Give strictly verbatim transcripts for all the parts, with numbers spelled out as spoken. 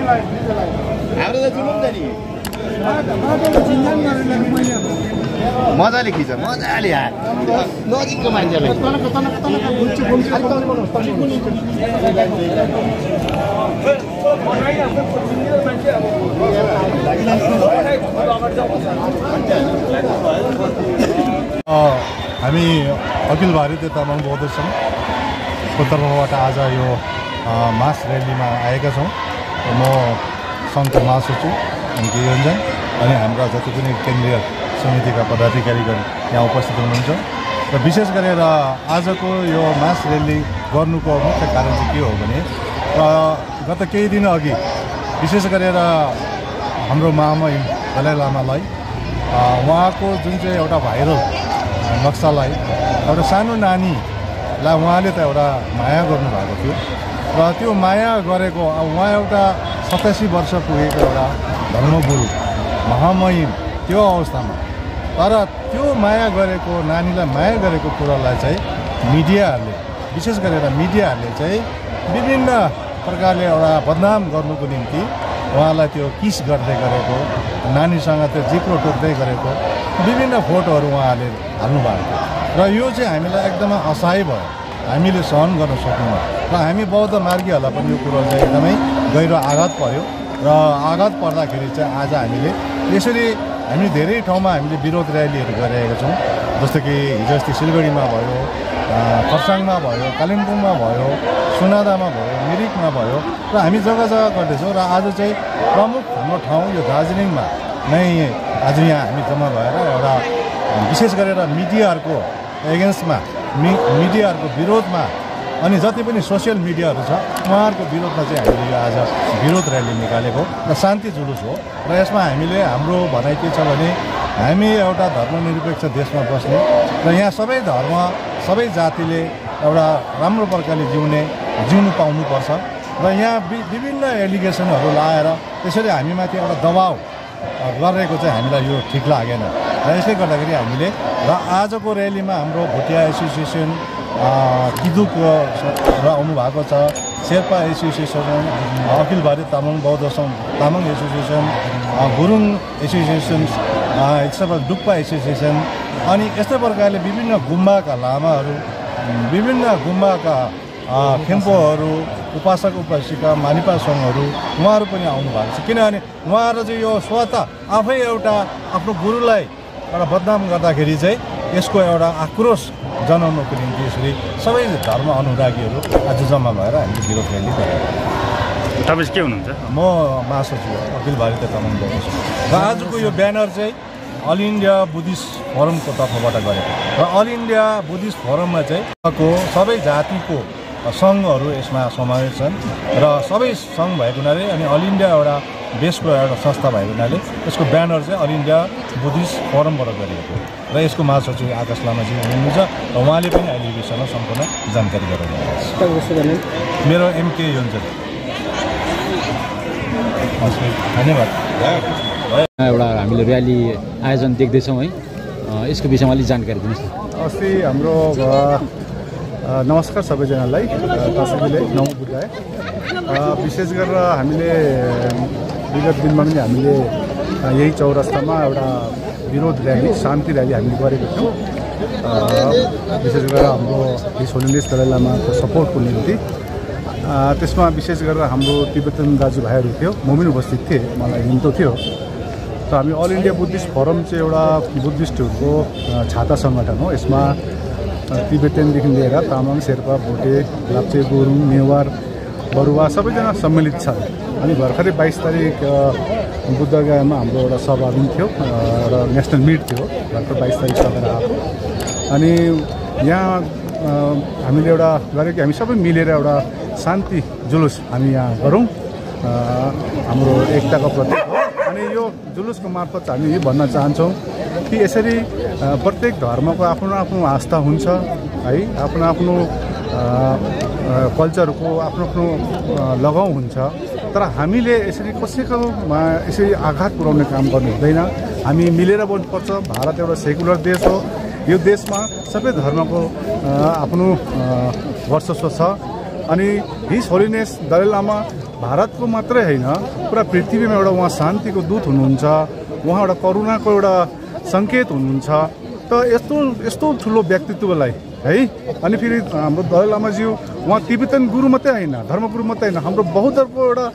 हाम्रो त जुलुम त नि मजाले खिच मजाले हात नजिकको मान्छेलाई हामी अखिल भारतीय तामाङ बौद्ध सङ्घको तर्फबाट आज यो मास र्यालीमा आएका छौँ। म सङ्घको महासचिव एमके योन्जन अनि हाम्रा जति पनि केन्द्रीय समितिका पदाधिकारीगण यहाँ उपस्थित हुनुहुन्छ र विशेष गरेर आजको यो मास र्याली गर्नुको मुख्य कारण चाहिँ के हो भने गत केही दिन अघि विशेष गरेर हाम्रो महामहिम दलाई लामालाई उहाँको जुन चाहिँ एउटा भाइरल नक्सालाई एउटा सानो नानीलाई उहाँले त एउटा माया गर्नुभएको थियो र त्यो माया गरेको उहाँ एउटा सतासी वर्ष पुगेको एउटा धर्मगुरु महामहिम त्यो अवस्थामा तर त्यो माया गरेको नानीलाई माया गरेको कुरालाई चाहिँ मिडियाहरूले विशेष गरेर मिडियाहरूले चाहिँ विभिन्न प्रकारले एउटा बदनाम गर्नुको निम्ति उहाँलाई त्यो किस गर्दै गरेको नानीसँग त्यो जिक्रो टोक्दै गरेको विभिन्न फोटोहरू उहाँहरूले हाल्नुभएको थियो र यो चाहिँ हामीलाई एकदमै असहाय भयो। हामीले सहन गर्न सक्दैनौँ र हामी बौद्ध मार्गीहरूलाई पनि यो कुरो चाहिँ एकदमै गहिरो आघात पर्यो र आघात पर्दाखेरि चाहिँ आज हामीले यसरी हामी धेरै ठाउँमा हामीले विरोध र्यालीहरू गरिरहेका छौँ। जस्तो कि हिजो अस्ति सिलगढीमा भयो, खरसाङमा भयो, कालिम्पोङमा भयो, सोनादामा भयो, मिरिकमा भयो र हामी जग्गा जग्गा गर्दैछौँ र आज चाहिँ प्रमुख हाम्रो ठाउँ यो दार्जिलिङमा नै आज यहाँ हामी जम्मा भएर एउटा विशेष गरेर मिडियाहरूको एगेन्स्टमा मि मिडियाहरूको विरोधमा अनि जति पनि सोसियल मिडियाहरू छ उहाँहरूको विरोधमा चाहिँ हामीले यो आज विरोध र्याली निकालेको र शान्ति जुलुस हो र यसमा हामीले हाम्रो भनाइ के छ भने हामी एउटा धर्मनिरपेक्ष देशमा बस्ने र यहाँ सबै धर्म सबै जातिले एउटा राम्रो प्रकारले जिउने जिउनु पाउनुपर्छ र यहाँ विभिन्न एलिगेसनहरू लाएर त्यसरी हामीमाथि एउटा दबाव गरेको चाहिँ हामीलाई यो ठिक लागेन र यसले गर्दाखेरि हामीले र आजको र्यालीमा हाम्रो भोटिया एसोसिएसन किदुक र आउनुभएको छ, शेर्पा एसोसिएसन, अखिल भारतीय तामाङ बौद्ध सङ्घ तामाङ एसोसिएसन, गुरुङ एसोसिएसन, एकसपा डुक्पा एसोसिएसन अनि यस्तै प्रकारले विभिन्न गुम्बाका लामाहरू, विभिन्न गुम्बाका खेम्पोहरू, उपासक उपासिका मानिपा सङ्घहरू उहाँहरू पनि आउनुभएको छ। किनभने उहाँहरू चाहिँ यो स्वतः आफै एउटा आफ्नो गुरुलाई एउटा बदनाम गर्दाखेरि चाहिँ यसको एउटा आक्रोश जनाउनको निम्ति यसरी सबै धर्म अनुरागीहरू आज जम्मा भएर हामीले विरोध र्याली गरेका। तपाईँ के हुनुहुन्छ? म महासचिव अखिल भारतीय तामाङ बौद्ध सङ्घ र आजको यो ब्यानर चाहिँ अल इन्डिया बुद्धिस्ट फोरमको तर्फबाट गरेको र अल इन्डिया बुद्धिस्ट फोरममा चाहिँ सबै जातिको सङ्घहरू यसमा समावेश छन् र सबै सङ्घ भएको हुनाले अनि अल इन्डिया एउटा देशको एउटा संस्था भएको हुनाले यसको ब्यानर चाहिँ अल इन्डिया बुद्धिस्ट फोरमबाट गरिएको र यसको महासचिव आकाश लामाजी हुनुहुन्छ र उहाँले पनि अहिले यो विषयमा सम्पूर्ण जानकारी गराउनुहुन्छ। मेरो एमके योन्जन। धन्यवाद। एउटा हामीले र्याली आयोजन देख्दैछौँ है, यसको विषयमा अलिक जानकारी दिनुहोस् न। अस्ति हाम्रो नमस्कार सबैजनालाई, दसैँले नमो बुद्धाय। विशेष गरेर हामीले विगत दिनमा पनि हामीले यही चौरस्तामा एउटा विरोध र्याली शान्ति र्याली हामीले गरेको थियौँ। विशेष गरेर हाम्रो हिज होलिनेस दलाई लामाको सपोर्टको निम्ति। त्यसमा विशेष गरेर हाम्रो तिब्बतन दाजुभाइहरू थियो, म पनि उपस्थित थिएँ, मलाई हिम्तो थियो। त हामी अल इन्डिया बुद्धिस्ट फोरम चाहिँ एउटा बुद्धिस्टहरूको छाता सङ्गठन हो। यसमा तिब्बतनदेखि लिएर तामाङ, शेर्पा, भोटे, लाप्चे, गुरुङ, नेवार, बरुवा सबैजना सम्मिलित छन्। अनि भर्खरै बाइस तारिक बुद्धगयामा हाम्रो एउटा सभा पनि थियो र नेसनल मिट थियो, भर्खर बाइस तारिक सकेर आएको। अनि यहाँ हामीले एउटा गरेको हामी सबै मिलेर एउटा शान्ति जुलुस हामी यहाँ गरौँ, हाम्रो एकताको प्रतीक हो। अनि यो जुलुसको मार्फत हामी यो भन्न चाहन्छौँ कि यसरी प्रत्येक धर्मको आफ्नो आफ्नो आस्था हुन्छ है, आफ्नो आफ्नो कल्चरको आफ्नो आफ्नो लगाउ हुन्छ, तर हामीले यसरी कसैकोमा यसरी आघात पुर्याउने काम गर्नु हुँदैन। हामी मिलेर बस्नुपर्छ। भारत एउटा सेकुलर देश हो। यो देशमा सबै धर्मको आफ्नो वर्चस्व छ। अनि हिज होलिनेस दलाई लामा भारतको मात्रै होइन पुरा पृथ्वीमा एउटा उहाँ शान्तिको दूत हुनुहुन्छ, उहाँ एउटा करुणाको एउटा सङ्केत हुनुहुन्छ। त यस्तो यस्तो ठुलो व्यक्तित्वलाई है, अनि फेरि हाम्रो दलाई लामाज्यू उहाँ तिब्बतन गुरु मात्रै होइन, धर्मगुरु मात्रै होइन, हाम्रो बौद्धको एउटा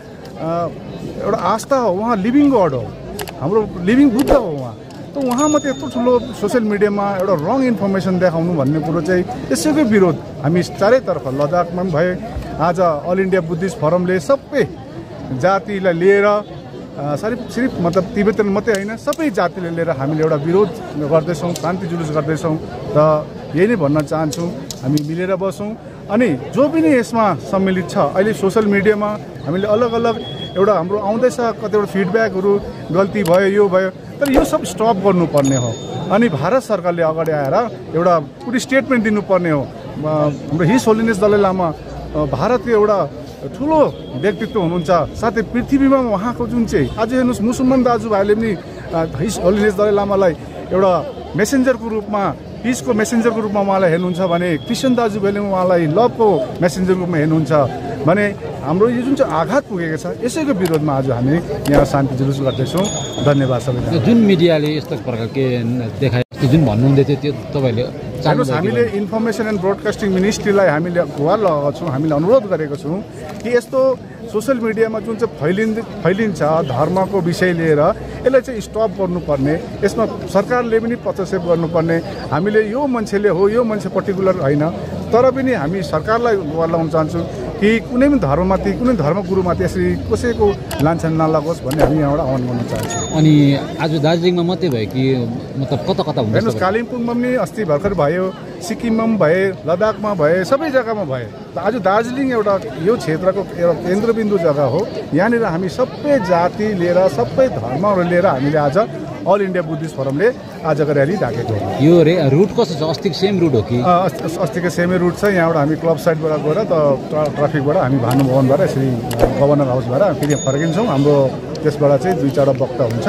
एउटा आस्था हो, उहाँ लिभिङ गड हो, हाम्रो लिभिङ बुद्ध हो उहाँ। त उहाँ मात्रै यत्रो ठुलो सोसियल मिडियामा एउटा रङ इन्फर्मेसन देखाउनु भन्ने कुरो चाहिँ यसैको विरोध हामी चारैतर्फ लद्दाखमा पनि भए, आज अल इन्डिया बुद्धिस्ट फोरमले सबै जातिलाई लिएर सिर्फ सिर्फ मतलब तिब्बतन मात्रै होइन सबै जातिले लिएर हामीले एउटा विरोध गर्दैछौँ, शान्ति जुलुस गर्दैछौँ। र यही नै भन्न चाहन्छौँ, हामी मिलेर बसौँ। अनि जो पनि यसमा सम्मिलित छ, अहिले सोसियल मिडियामा हामीले अलग अलग एउटा हाम्रो आउँदैछ कतिवटा फिडब्याकहरू, गल्ती भयो यो भयो, तर यो सब स्टप गर्नुपर्ने हो। अनि भारत सरकारले अगाडि आएर एउटा पुरै स्टेटमेन्ट दिनुपर्ने हो। हाम्रो हिज होलिनेस दलाई लामा भारतको एउटा ठुलो व्यक्तित्व हुनुहुन्छ, साथै पृथ्वीमा उहाँको जुन चाहिँ आज हेर्नुहोस् मुसलमान दाजुभाइले पनि हिज होलिनेस दलाई लामालाई एउटा मेसेन्जरको रूपमा, पिसको मेसेन्जरको रूपमा उहाँलाई हेर्नुहुन्छ भने क्रिस्चियन दाजुभाइले उहाँलाई लभको मेसेन्जरको रूपमा हेर्नुहुन्छ भने हाम्रो यो जुन चाहिँ आघात पुगेको छ यसैको विरोधमा आज हामी यहाँ शान्ति जुलुस गर्दैछौँ। धन्यवाद सबैलाई। जुन मिडियाले यस्तो प्रकारके देखाए जुन भन्नुहुँदै थियो त्यो तपाईँहरूले हेर्नुहोस्, हामीले इन्फर्मेसन एन्ड ब्रोडकास्टिङ मिनिस्ट्रीलाई हामीले गुहार लगाएको छौँ, हामीले अनुरोध गरेको छौँ कि यस्तो सोसियल मिडियामा जुन चाहिँ फैलिन् फैलिन्छ धर्मको विषय लिएर यसलाई चाहिँ स्टप गर्नुपर्ने, यसमा सरकारले पनि पदक्षेप गर्नुपर्ने। हामीले यो मान्छेले हो यो मान्छे पर्टिकुलर होइन, तर पनि हामी सरकारलाई गुहार लगाउन चाहन्छौँ कि कुनै पनि धर्ममाथि कुनै धर्मगुरुमाथि यसरी कसैको लान्छन नलागोस् भन्ने हामी यहाँबाट आह्वान गर्न चाहन्छौँ। अनि आज दार्जिलिङमा मात्रै भयो कि मतलब कता कता हुन्छ? हेर्नुहोस्, कालिम्पोङमा पनि अस्ति भर्खर भयो, सिक्किममा पनि भए, लद्दाखमा भए, सबै जग्गामा भए। आज दार्जिलिङ एउटा यो क्षेत्रको एउटा केन्द्रबिन्दु जग्गा हो। यहाँनिर हामी सबै जाति लिएर सबै धर्महरू लिएर हामीले आज अल इन्डिया बुद्धिस्ट फोरमले आजको र्याली राखेको हो। यो रे रुट कस्तो छ? अस्तिको सेम रुट हो कि? अस्तिको सेमै रुट छ। यहाँबाट हामी क्लब साइडबाट गएर त ट्राफिकबाट हामी भानुभवनबाट यसरी गभर्नर हाउसबाट फेरि फर्किन्छौँ। हाम्रो त्यसबाट चाहिँ दुई चारवटा वक्ता हुन्छ।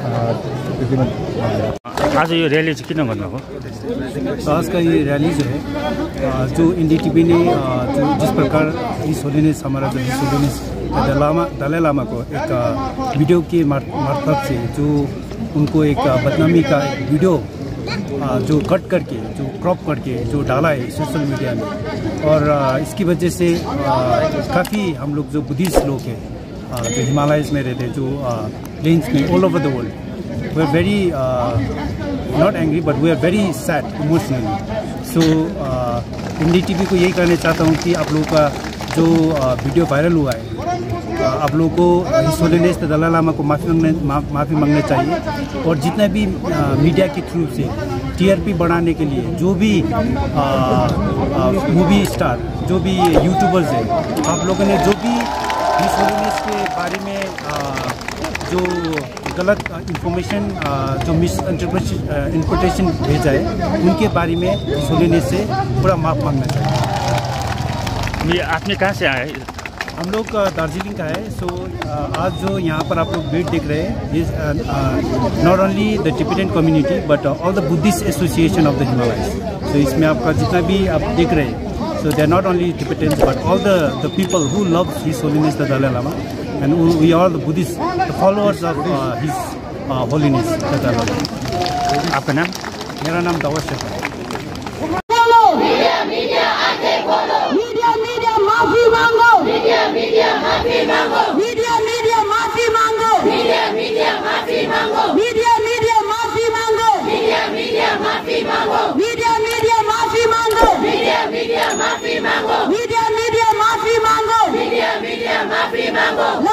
त्यतिमा आज यो र्याली चाहिँ किन गर्नुभयो? आज का ये रैली जो है जो एनडीटीवी ने जो जिस प्रकार हिज होलिनेस हमारा जो हिज होलिनेस दलामा दलाई लामा को एक वीडियो के मार्फत से जो उनको एक बदनामी का वीडियो जो कट करके जो क्रॉप करके जो डाला है सोशल मीडिया में, और इसकी वजह से काफ़ी हम लोग जो बुद्धिस्ट लोग हैं जो हिमालयस में रहते हैं, जो प्लेन्स में all over the world, we are very not angry but we are very sad emotionally. So NDTV को यही कहना चाहता हूँ कि आप लोगों का जो वीडियो वायरल हुआ है, आप लोगों को हिज होलिनेस दलाई लामा को माफ़ी मांगने माफ़ी मांगना चाहिए। और जितना भी मीडिया के थ्रू से टीआरपी बढ़ाने के लिए जो भी मूवी स्टार, जो भी यूट्यूबर्स हैं, आप लोगों ने जो भी हिज होलिनेस के बारे में आ, जो गलत इंफॉर्मेशन जो मिस इंटरप्रिटेशन भेजा है उनके बारे में हिज होलिनेस से पूरा माफ़ मांगना चाहिए। ये आपने कहाँ से आए? हम लोग दार्जिलिंग का है। सो आज जो यहाँ पर आप लोग भीड़ देख रहे हैं, this not only the Tibetan community but all the Buddhist association of the Himalayas. So इसमें आपका जितना भी आप देख रहे हैं, so they are not only Tibetans but all the the people who love His Holiness the Dalai Lama, and who, we are the Buddhists, the followers of uh, His uh, Holiness the Dalai Lama. आपका नाम? मेरा नाम दावशेख है। Media media आके बोलो, media media माफी मांगो, media media माफी मांगो, मीडिया मीडिया माफी मांगो, मीडिया मीडिया माफी मांगो, मीडिया मीडिया माफी मांगो, मीडिया मीडिया माफी मांगो, मीडिया मीडिया माफी मांगो, मीडिया मीडिया माफी मांगो, मीडिया मीडिया माफी मांगो, मीडिया मीडिया माफी मांगो।